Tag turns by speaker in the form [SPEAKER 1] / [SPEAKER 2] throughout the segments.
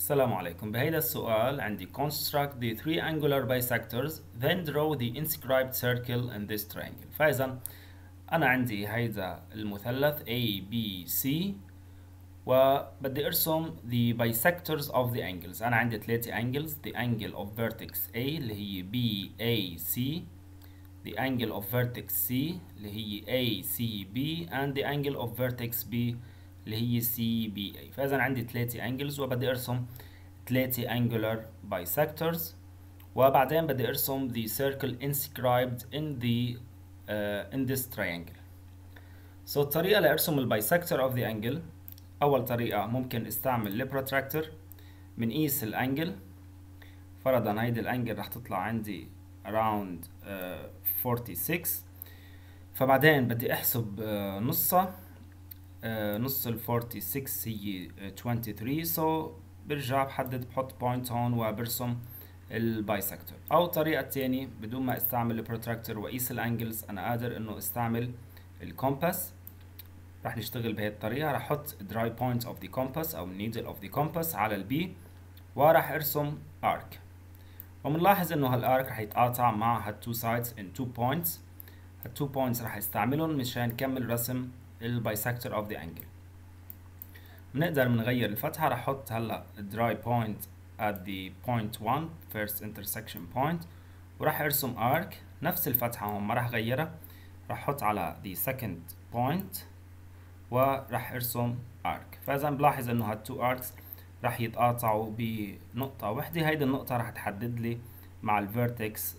[SPEAKER 1] السلام عليكم. بهيدا السؤال عندي construct the three angular bisectors then draw the inscribed circle in this triangle. فإذا أنا عندي هيدا المثلث A B C وبدي أرسم the bisectors of the angles. أنا عندي 3 angles, the angle of vertex A اللي هي BAC, the angle of vertex C اللي هي ACB and the angle of vertex B اللي هي CBA. فإذا عندي 3 angles وبدي أرسم 3 angular bisectors وبعدين بدي أرسم the circle inscribed in this triangle. So الطريقة لأرسم البايسكتور of the angle، أول طريقة ممكن استعمل البروتراكتور. بنقيس الانجل، فرضا هيدي الانجل رح تطلع عندي around 46، فبعدين بدي احسب نصها. نص ال 46 هي 23، so برجع بحط بوينت هون وبرسم البايسكتور. او الطريقة الثانية بدون ما استعمل البروتراكتور واقيس الانجلز، انا قادر انه استعمل الكومباس. رح نشتغل بهي الطريقة، رح احط dry point of the compass او needle of the compass على البي ورح ارسم arc. ومنلاحظ انه هالارك رح يتقاطع مع هال two sides in 2 points. هال 2 points رح استعملهم مشان نكمل رسم البايسكتور of the angle. بنقدر نغير الفتحة. رح احط هلا dry point at the point 1 first intersection point ورح ارسم arc. نفس الفتحة هون ما رح غيرها، رح احط على the second point ورح ارسم arc. فاذا بلاحظ انه هال 2 arcs رح يتقاطعوا بنقطة وحدة. هيدي النقطة رح تحدد لي مع الفيرتكس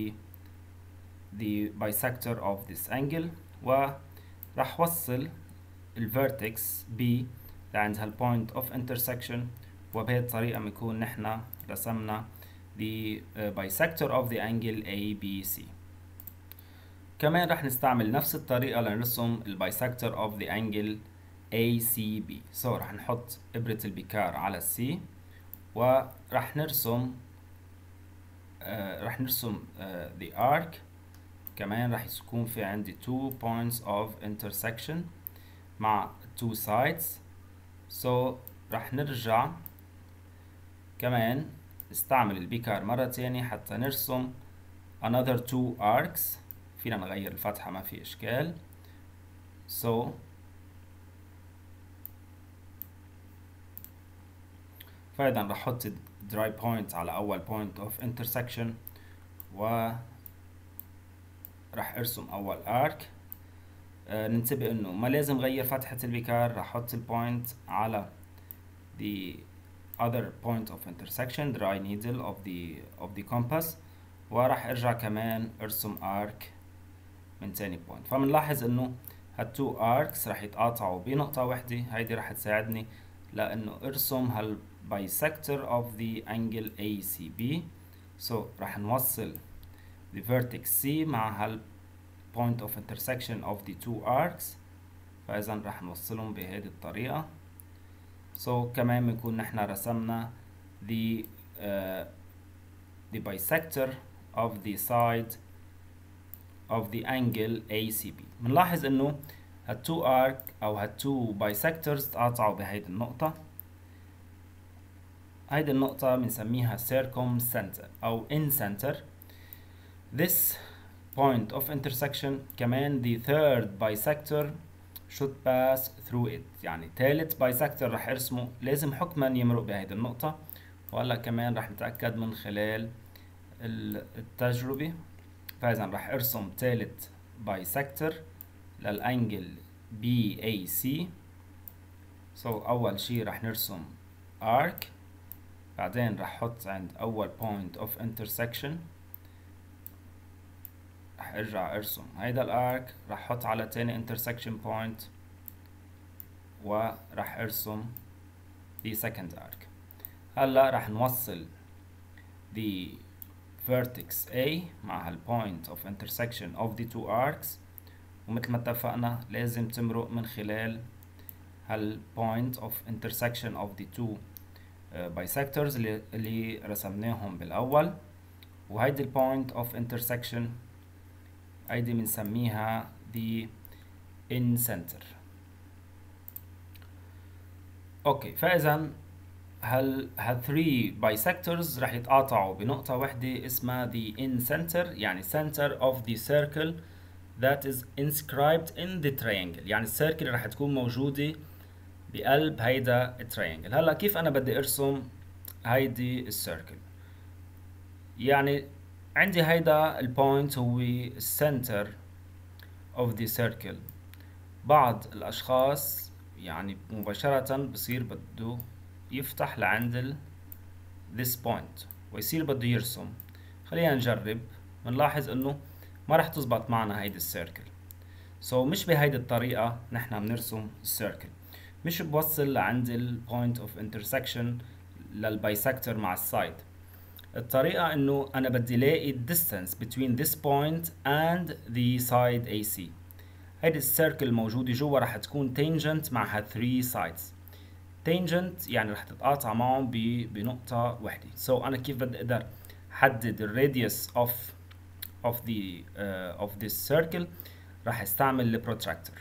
[SPEAKER 1] the bisector of this angle، ورح وصل الفيرتكس B لعند هالpoint of intersection. وبهي الطريقة بنكون نحنا رسمنا the bisector of the angle ABC. كمان رح نستعمل نفس الطريقة لنرسم البايسكتور of the angle ACB. so رح نحط إبرة البكار على السي ورح نرسم the arc. كمان رح يكون في عندي 2 points of intersection مع 2 sides. so رح نرجع كمان نستعمل البكار مرة تانية حتى نرسم another 2 arcs. فينا نغير الفتحة ما في إشكال. so فإذا رح أحط dry point على أول point of intersection ورح أرسم أول arc. ننتبه إنه ما لازم غير فتحة البكار. رح أحط البوينت على the other point of intersection dry needle of the compass ورح أرجع كمان أرسم arc من تاني point. فمنلاحظ إنه هالتو arcs رح يتقاطعوا بنقطة وحدة. هيدي رح تساعدني لأنه أرسم bisector of the angle ACB. so رح نوصل the vertex C مع point of intersection of the two arcs. فإذا رح نوصلهم بهذه الطريقة. so كمان بنكون نحنا رسمنا the bisector of the side of the angle ACB. بنلاحظ إنه هالتو arc أو هالتو bisectors تقاطعوا بهيدي النقطة. هيدي النقطة بنسميها circumcenter أو incenter. this point of intersection كمان the third bisector should pass through it. يعني ثالث bisector رح ارسمه لازم حكما يمرق بهيدي النقطة. وهلا كمان رح نتأكد من خلال التجربة. فإذا رح ارسم ثالث bisector للأنجل BAC. so أول شي رح نرسم arc، بعدين رح احط عند اول point of intersection رح ارجع ارسم هيدا الارك. رح احط على تاني intersection point ورح ارسم the second arc. هلا رح نوصل the vertex A مع هال point of intersection of the two arcs. ومثل ما اتفقنا لازم تمرق من خلال هال point of intersection of the two bisectors اللي رسمناهم بالأول. وهيدي البوينت of intersection هيدي بنسميها the incenter. اوكي، فإذا هال 3 bisectors راح يتقاطعوا بنقطة واحدة اسمها the incenter، يعني center of the circle that is inscribed in the triangle، يعني السيركل راح تكون موجودة بقلب هيدا التريانجل. هلا كيف انا بدي ارسم هيدي السيركل؟ يعني عندي هيدا البوينت هو السنتر of the circle. بعض الاشخاص يعني مباشرة بصير بده يفتح لعند this point ويصير بده يرسم. خلينا نجرب. بنلاحظ انه ما رح تزبط معنا هيدي السيركل. مش بهيدي الطريقة نحن بنرسم السيركل، مش بوصل لعند ال point of intersection للبايسكتور مع السايد. الطريقة انه انا بدي لاقي distance between this point and the side AC. هيدي السيركل موجودة جوا رح تكون tangent مع ها 3 sides. tangent يعني رح تتقاطع معهم بنقطة واحدة. أنا كيف بدي أقدر حدد radius of this circle؟ رح استعمل البروتراكتور.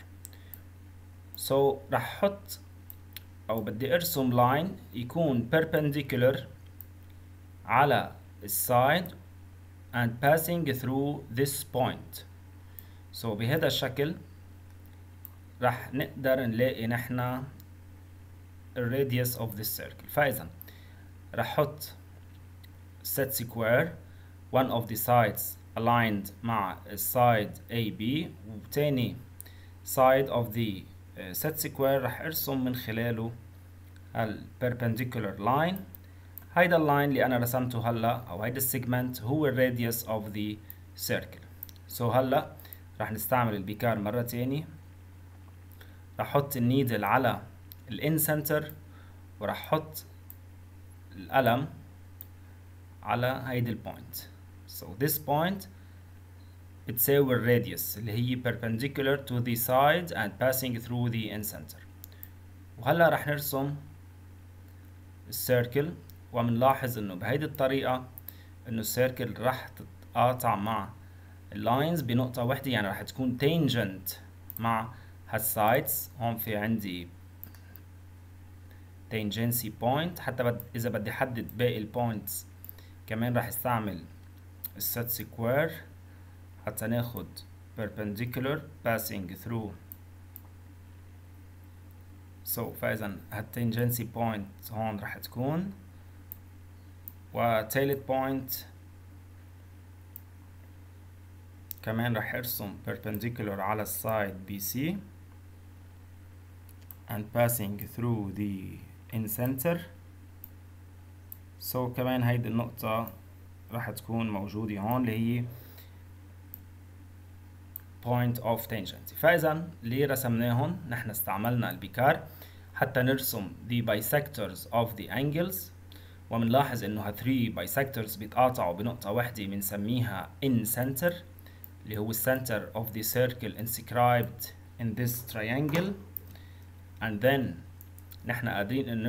[SPEAKER 1] رح أحط أو بدي أرسم line يكون perpendicular على السايد and passing through this point. بهذا الشكل رح نقدر نلاقي نحنا radius of this circle. فإذا رح أحط set square one of the sides aligned مع side AB، وتاني side of the set square رح أرسم من خلاله ال perpendicular line. هيدا اللاين اللي أنا رسمته هلا أو هيدا السيجمنت هو ال radius of the circle. هلا رح نستعمل البيكار مرة تاني. رح أحط النيدل على الانسنتر ورح أحط القلم على هيدي البوينت. this point بتساوي الراديوس اللي هي perpendicular to the side and passing through the incenter. وهلا رح نرسم السيركل، ومنلاحظ انه بهيدي الطريقة انه السيركل رح تتقاطع مع اللاينز بنقطة واحدة، يعني رح تكون tangent مع هالسايدز. هون في عندي tangency point، حتى إذا بدي أحدد باقي البوينتس كمان رح استعمل الست سكوير حتى ناخد perpendicular passing through. فإذا هالتانجنسي point هون رح تكون، وتالت point كمان رح ارسم perpendicular على السايد BC and passing through the incenter. كمان هيدي النقطة رح تكون موجودة هون اللي هي point of tangent. فإذا اللي رسمناهم نحن استعملنا البيكار حتى نرسم the bisectors of the angles، ومنلاحظ انه ها 3 bisectors بيتقاطعوا بنقطة واحدة بنسميها incenter اللي هو center of the circle inscribed in this triangle. and then نحن قادرين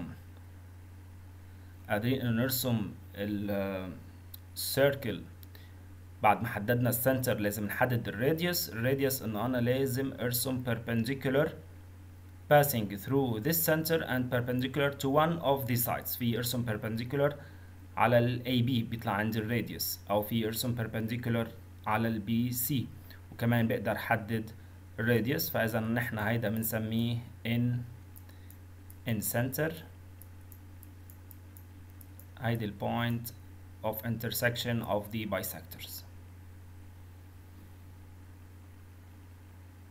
[SPEAKER 1] نرسم السيركل. بعد ما حددنا السنتر لازم نحدد الراديوس انه انا لازم ارسم perpendicular passing through this center and perpendicular to one of the sides. في ارسم perpendicular على ال AB بيطلع عندي الراديوس، او في ارسم perpendicular على ال BC وكمان بقدر حدد الراديوس. فاذا نحن هيدا بنسميه in center. هيدي ال point of intersection of the bisectors.